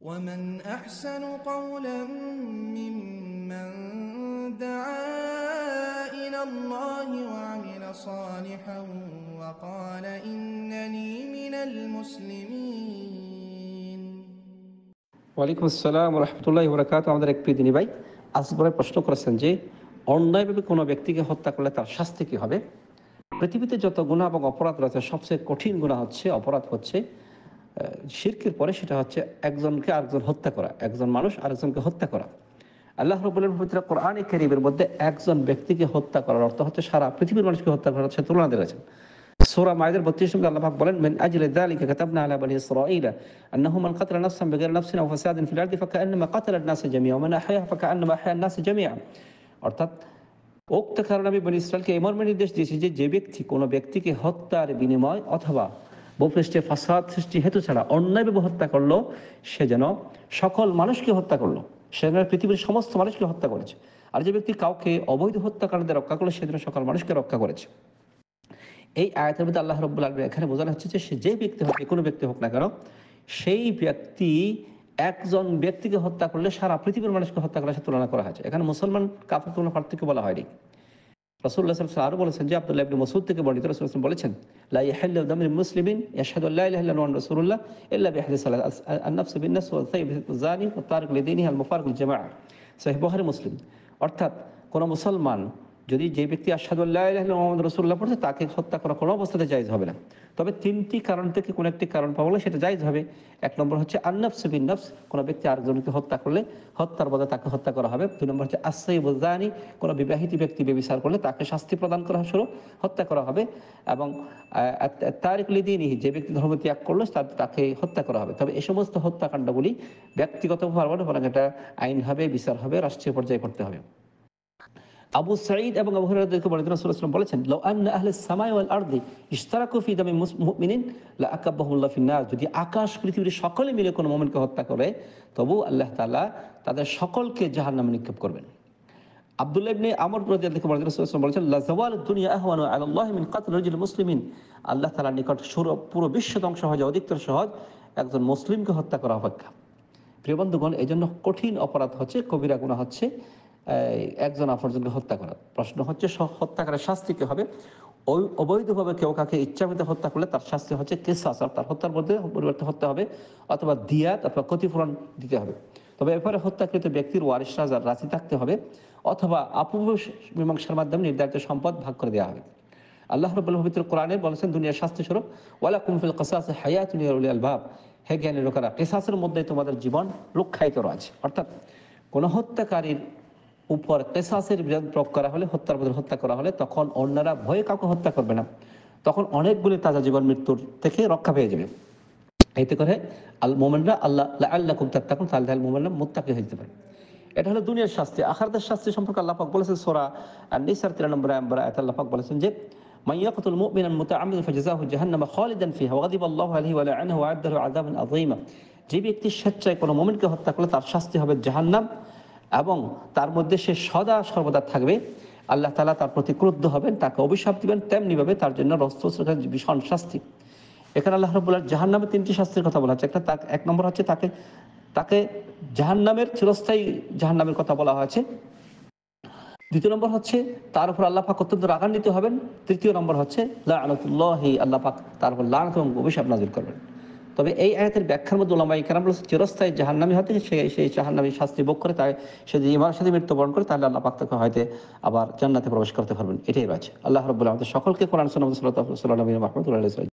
ومن أحسن قولا ممن دعا إلى الله وعمل صالحا وقال إنني من المسلمين। ওয়ালাইকুম আসসালাম রহমতুল্লাহি ওয়া বারাকাতুহু। আমাদের এক প্রিয় দিনী ভাই আসবরে প্রশ্ন করেছেন যে অন্যায়ভাবে কোনো ব্যক্তিকে হত্যা করলে তার শাস্তি কী হবে। পৃথিবীতে যত গুনাহ এবং অপরাধ রয়েছে সবচেয়ে কঠিন গুনাহ হচ্ছে, অপরাধ হচ্ছে শিরকের পরে সেটা হচ্ছে একজনকে আরেকজন হত্যা করা, একজন মানুষ আরেকজনকে হত্যা করা। আল্লাহ রাব্বুল আলামিন পবিত্র কোরআনে কারীমের মধ্যে একজন ব্যক্তিকে হত্যা করার অর্থ হচ্ছে সারা পৃথিবীর মানুষকে হত্যা করার সে তুলনা দিয়েছেন। সূরা মাইদার ৩২ নম্বরে আল্লাহ পাক বলেন, মিন আজলি যালিকা কাতাবনা আলা বনি ইসরাঈলা আন্নাহু মান কাতালা নাফসান বিগাইরি নাফসিন আও ফাসাদিন ফিল আরদি ফাকান্নামা কাতালা আন-নাসা জামিআ ওয়া মান আহয়াহা ফাকান্নামা আহয়া আন-নাসা জামিআ। অর্থাৎ উক্ত কারণে আমি বনি ইসরাইলকে এই মর্মে নির্দেশ দিয়েছি যে যে ব্যক্তি কোনো ব্যক্তিকে হত্যার বিনিময় অথবা ভূপৃষ্ঠে ফাসাদ সৃষ্টি হেতু ছাড়া অন্যায়ভাবে হত্যা করলো, সে যেন সকল মানুষকে হত্যা করলো, সে যেন পৃথিবীর সমস্ত মানুষকে হত্যা করেছে। আর যে ব্যক্তি কাউকে অবৈধ হত্যাকারীদের রক্ষা করলো, সেজন্য সকল মানুষকে রক্ষা করেছে। এই আয়াতের মধ্যে আল্লাহ রাব্বুল আলামিন এখানে বোঝানো হচ্ছে যে সে যে ব্যক্তি হোক, যে কোনো ব্যক্তি হোক না কেন, সেই ব্যক্তি একজন ব্যক্তিকে হত্যা করলে সারা পৃথিবীর মানুষকে হত্যা করার সাথে তুলনা করা হয়েছে। এখানে মুসলমান কাফের কোনো পার্থক্য বলা হয়নি। রাসূলুল্লাহ সাল্লাল্লাহু আলাইহি ওয়াসাল্লাম আরও বলেছেন যে আব্দুল্লাহ ইবনে মাসউদ থেকে বর্ণিত, রাসূলুল্লাহ সাল্লাল্লাহু আলাইহি ওয়াসাল্লাম বলেছেন, লা ইয়াহিল্লু দামুল মুসলিমিন ইয়াশহাদু আল্লা ইলাহা ইল্লাল্লাহু ওয়া আন্না রাসূলুল্লাহ ইল্লা বিইহদি সালাত আন-নাফস বিন-নাফস ওয়া সাইয়্যিব আয-যানি ওয়া তারিক লিদীনিহি আল-মুফারিক লিল-জামাআহ। সহিহ বুখারী মুসলিম। অর্থাৎ কোনো মুসলমান যদি যে ব্যক্তি আশহাদু আল্লা ইলাহা ইল্লাল্লাহু ওয়া মুহাম্মাদুর রাসূলুল্লাহ পড়ছে, তাকে হত্যা করা কোনো অবস্থাতে জায়েজ হবে না। তবে তিনটি কারণ থেকে কোনো একটি কারণ পাওয়া গেলে সেটা জায়েজ হবে। এক নম্বর হচ্ছে আন-নাফস বিন-নাফস, কোনো ব্যক্তি আরেকজনকে হত্যা করলে হত্যার বদলে তাকে হত্যা করা হবে। দুই নম্বর হচ্ছে আস-সাইয়্যিব আয-যানি, কোনো বিবাহিত ব্যক্তি ব্যভিচার করলে তাকে শাস্তি প্রদান করা স্বরূপ হত্যা করা হবে। এবং তারিক লিদীনিহি, যে ব্যক্তি ধর্ম ত্যাগ করলো তাকে হত্যা করা হবে। তবে এই সমস্ত হত্যাকাণ্ডগুলি ব্যক্তিগতভাবে হবে না, বরং এটা আইন হবে, বিচার হবে, রাষ্ট্রীয় পর্যায়ে করতে হবে। আবু সাঈদ এবং আবু হুরায়রা থেকে বর্ণিত, রাসূলুল্লাহ সাল্লাল্লাহু আলাইহি ওয়াসাল্লাম বলেছেন, লাউ আন্না আহলাস সামাই ওয়াল আরদি ইশতারাকু ফি দামি মুমিনিন লা আকাব্বাহুল্লাহু ফিন নার। যদি আকাশ পৃথিবীর সকলে মিলে কোনো মুমিনকে হত্যা করে, তবু আল্লাহ তাআলা তাদের সকলকে জাহান্নামে নিক্ষেপ করবেন। আব্দুল্লাহ ইবনে আমর রাদিয়াল্লাহু আনহু রাসূলুল্লাহ সাল্লাল্লাহু আলাইহি ওয়াসাল্লাম বলেছেন, লা যাওয়ালুদ দুনিয়া আহওয়ানু আলাল্লাহি মিন কতল রাজুল মুসলিমিন। আল্লাহ তাআলার নিকট পুরো বিশ্ব ধ্বংস হয়ে যাওয়া অধিকতর সহজ একজন মুসলিমকে হত্যা করা অপেক্ষা। প্রিয় বন্ধুগণ, এই জন্য কঠিন অপরাধ হচ্ছে, কবিরা গুনাহ হচ্ছে একজন অপরজনকে হত্যা করা। প্রশ্ন হচ্ছে হত্যাকারের শাস্তি কী হবে। ওই অবৈধভাবে কেউ কাকে ইচ্ছাকৃত হত্যা করলে তার শাস্তি হচ্ছে কিসাস, তার হত্যার মধ্যে পরিবর্তে হত্যা হবে, অথবা দিয়াত অথবা ক্ষতিপূরণ দিতে হবে। তবে এরপরে হত্যাকৃত ব্যক্তির ওয়ারিশরা রাজি থাকতে হবে, অথবা আপূর্ব মীমাংসার মাধ্যমে নির্ধারিত সম্পদ ভাগ করে দেওয়া হবে। আল্লাহ রাব্বুল পবিত্র কোরআনে বলেছেন দুনিয়ার শাস্তি স্বরূপ, ওয়ালাকুম ফিল কিসাসি হায়াতুন ইয়া উলিল আলবাব, হে জ্ঞানী লোকেরা, কিসাসের মধ্যে তোমাদের জীবন রক্ষায়িত রয়েছে। অর্থাৎ কোনো হত্যাকারীর উপর কিসাসের বিধান প্রয়োগ করা হলে, হত্যার বদলে হত্যা করা হলে, তখন অন্যরা ভয়ে কাউকে হত্যা করবে না, তখন অনেকগুলি তাজা জীবন মৃত্যুর থেকে রক্ষা পেয়ে যাবে। এতে করে মুমিনরা আল্লাহ লাআল্লাকুম তাত্তাকুন, তাহলে মুমিনরা মুত্তাকি হয়ে যেতে পারে। এটা হলো দুনিয়ার শাস্তি। আখিরাতের শাস্তি সম্পর্কে আল্লাহ পাক বলেছেন সূরা আন-নিসার 13 নম্বর আয়াতে আল্লাহ পাক বলেছেন যে, মান ইয়াকতুল মুমিনান মুতাআম্মিদান ফাজাযাহু জাহান্নামা খালিদান ফিহা ওয়া গাদিবাল্লাহু আলাইহি ওয়া লা'নাহু ওয়া আ'আদ্দা লাহু আযাবান আযীমা। যে ব্যক্তি স্বেচ্ছায় কোনো মুমিনকে হত্যা করলে তার শাস্তি হবে জাহান্নাম, এবং তার মধ্যে সে সদা সর্বদা থাকবে। আল্লাহ তাআলা তার প্রতি ক্রুদ্ধ হবেন, তাকে অভিশাপ দিবেন, তেমনিভাবে তার জন্য ভীষণ শাস্তি। এখানে আল্লাহ রাব্বুল আলামিন জাহান্নামের তিনটি শাস্তির কথা বলা হচ্ছে। এক নম্বর হচ্ছে তাকে জাহান্নামের চিরস্থায়ী জাহান্নামের কথা বলা হয়েছে। দ্বিতীয় নম্বর হচ্ছে তার উপর আল্লাহ পাক অত্যন্ত রাগান্বিত হবেন। তৃতীয় নম্বর হচ্ছে লাআনাতুল্লাহি, আল্লাহ পাক তার উপর লানত এবং অভিশাপ নাযিল করবেন। তবে এই আয়াতের ব্যাখ্যার মধ্যে উলামায়ে কেরাম বলেছেন চিরস্থায়ী জাহান্নামী হতে সেই জাহান্নামী শাস্তি ভোগ করে, তাই সে যদি ঈমানের সাথে মৃত্যুবরণ করে, তাহলে আল্লাহ পাক তাকে হয়তো আবার জান্নাতে প্রবেশ করতে পারবেন। এটাই রয়েছে। আল্লাহ রাব্বুল আলামিন সকলকে কোরআন সুন্নাহ সাল্লাল্লাহু আলাইহি ওয়া সাল্লাম